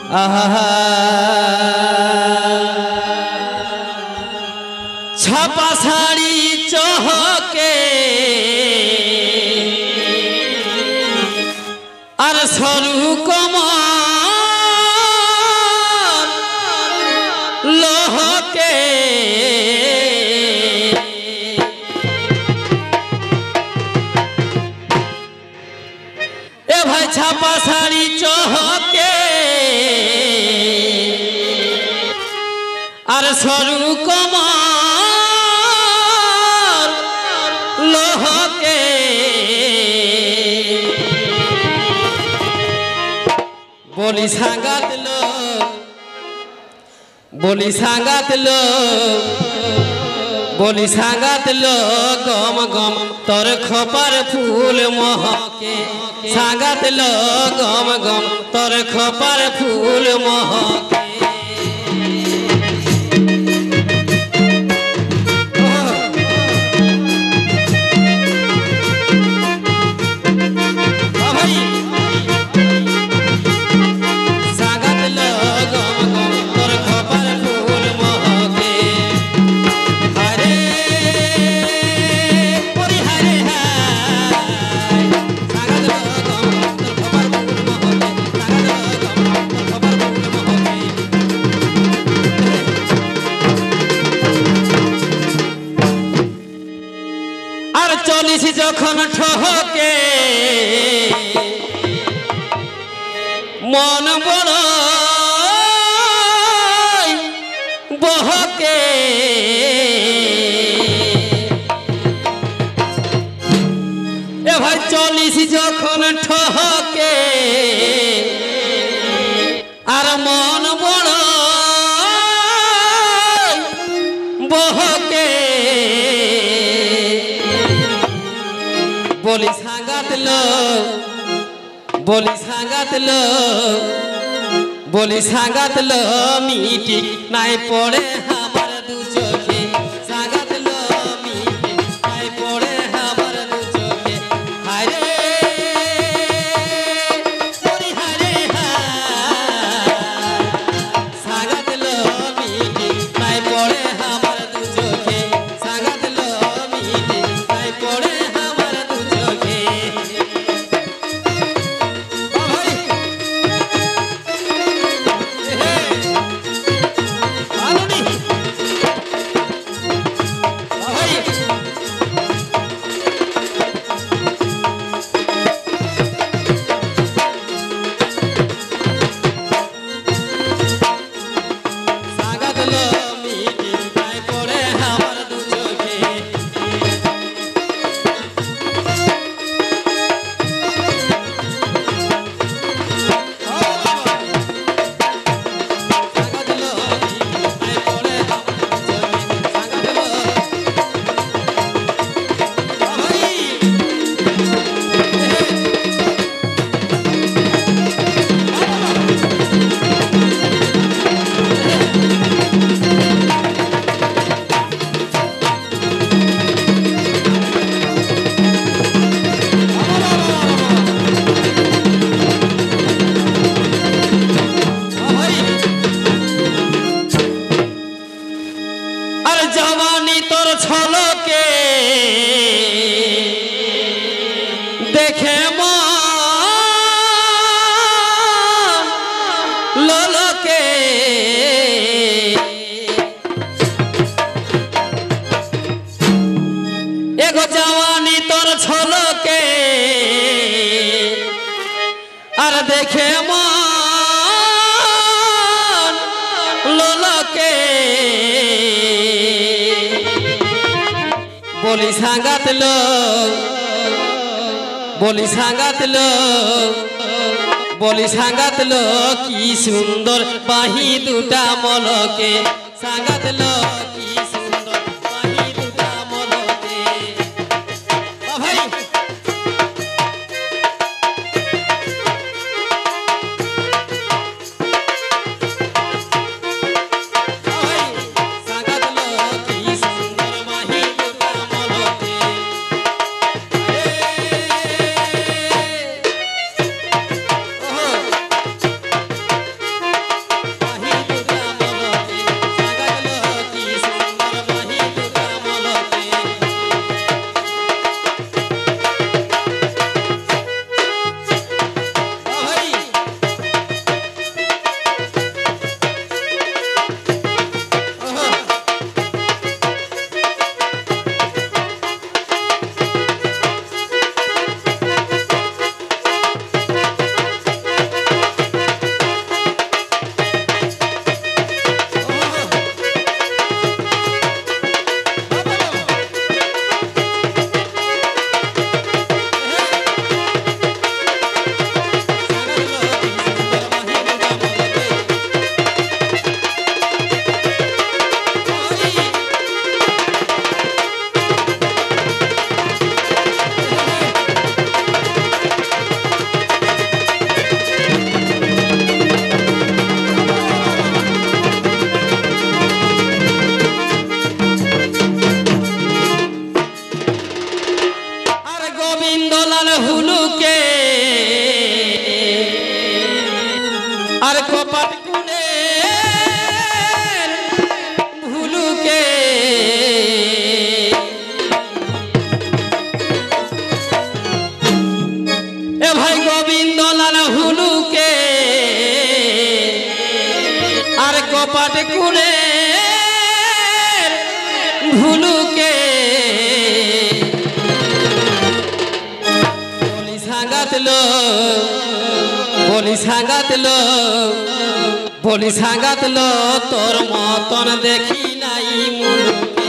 आहा छापा साड़ी चहके और सरू कमर लहके ए भाई छापा साड़ी चहके और सरू कमर लहके बोली सांगात लो बोली सांगात लो बोली सांगात लो गम गम तोर खपर फूल महके सांगात लो गम गम तोर खपर फूल महके चलिस जखन ठहके मन बड़ बहके ए भाई चलिस जखन ठहके आर मन बड़ बहके बोली सांगात लो बोली सांगात लो बोली सांगात लो मीठी नाई पड़े हमार दू चोखे सांगात लो मीठी नाई पड़े हमार दू चोखे हारे बोली हारे सांगात लो मीठी नाई पड़े हमार दू चोखे सांगात लो मीठी नाई पड़े जवानी तोर छलके देखे मन ललके एगो जवानी तोर छलके और देखे मन ललके बोली सांगात लो बोली सांगात लो बोली सांगात लो की सुंदर बाही दुटा मलके सांगात लो की सुंदर बाही दुटा मलके भाई सांगात लो की सुंदर बाही दुटा मलके আর কপাট কুনে ভুলুকে এ ভাই গোবিন্দ লাল হুলুকে আর কপাট কুনে ভুলুকে বলি সাঙ্গাতলো বলি সাঙ্গাতলো বলি সাঙ্গাতলো তোর মতন দেখি নাই মুলুকে